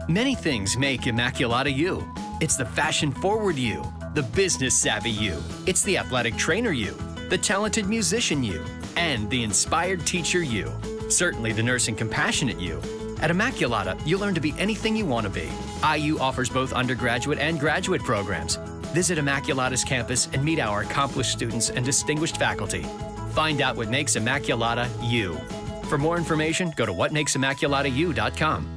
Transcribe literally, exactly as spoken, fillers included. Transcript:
Many things make Immaculata you. It's the fashion-forward you, the business-savvy you. It's the athletic trainer you, the talented musician you, and the inspired teacher you. Certainly the nursing compassionate you. At Immaculata, you'll learn to be anything you want to be. I U offers both undergraduate and graduate programs. Visit Immaculata's campus and meet our accomplished students and distinguished faculty. Find out what makes Immaculata you. For more information, go to what makes immaculata you dot com.